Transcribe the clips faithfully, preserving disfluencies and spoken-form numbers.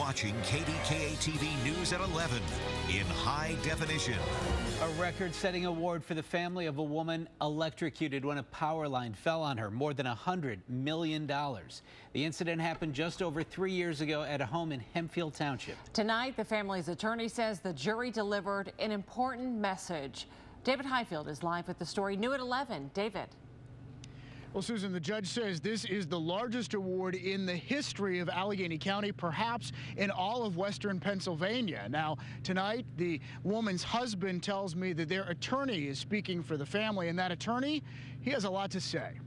watching K D K A T V News at eleven in high definition. A record-setting award for the family of a woman electrocuted when a power line fell on her, more than one hundred million dollars. The incident happened just over three years ago at a home in Hempfield Township. Tonight, the family's attorney says the jury delivered an important message. David Highfield is live with the story, new at eleven. David. Well, Susan, the judge says this is the largest award in the history of Allegheny County, perhaps in all of western Pennsylvania. Now, tonight, the woman's husband tells me that their attorney is speaking for the family, and that attorney, he has a lot to say.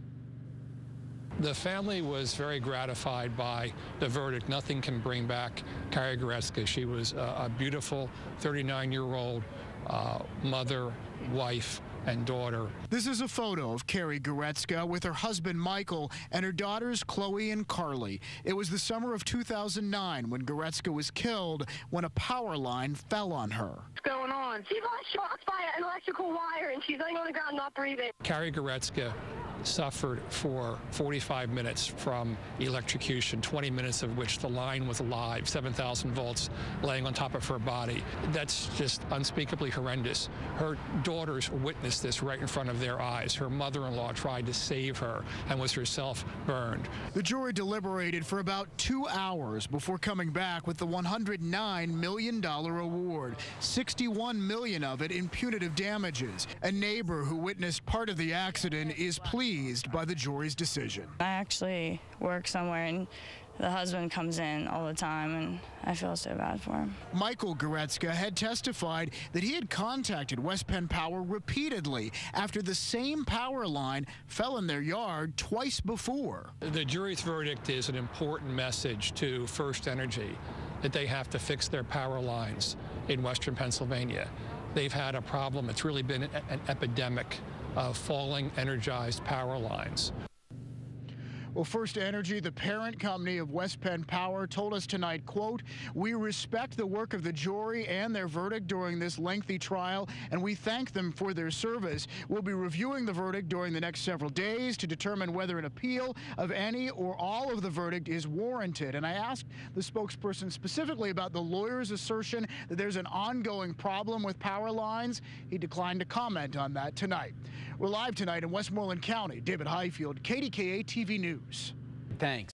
The family was very gratified by the verdict. Nothing can bring back Carrie Goretzka. She was a, a beautiful thirty-nine-year-old uh, mother, wife, and daughter. This is a photo of Carrie Goretzka with her husband Michael and her daughters Chloe and Carly. It was the summer of two thousand nine when Goretzka was killed when a power line fell on her. What's going on? She got shocked by an electrical wire and she's laying on the ground not breathing. Carrie Goretzka suffered for forty-five minutes from electrocution, twenty minutes of which the line was alive, seven thousand volts laying on top of her body. That's just unspeakably horrendous. Her daughters witnessed this right in front of their eyes. Her mother-in-law tried to save her and was herself burned. The jury deliberated for about two hours before coming back with the one hundred nine million dollar award, sixty-one million dollars of it in punitive damages. A neighbor who witnessed part of the accident is pleased by the jury's decision. I actually work somewhere and the husband comes in all the time and I feel so bad for him. Michael Goretzka had testified that he had contacted West Penn Power repeatedly after the same power line fell in their yard twice before. The jury's verdict is an important message to First Energy that they have to fix their power lines in western Pennsylvania. They've had a problem. It's really been an epidemic of falling energized power lines. Well, First Energy, the parent company of West Penn Power, told us tonight, quote, "We respect the work of the jury and their verdict during this lengthy trial, and we thank them for their service. We'll be reviewing the verdict during the next several days to determine whether an appeal of any or all of the verdict is warranted." And I asked the spokesperson specifically about the lawyer's assertion that there's an ongoing problem with power lines. He declined to comment on that tonight. We're live tonight in Westmoreland County. David Highfield, K D K A T V News. Thanks.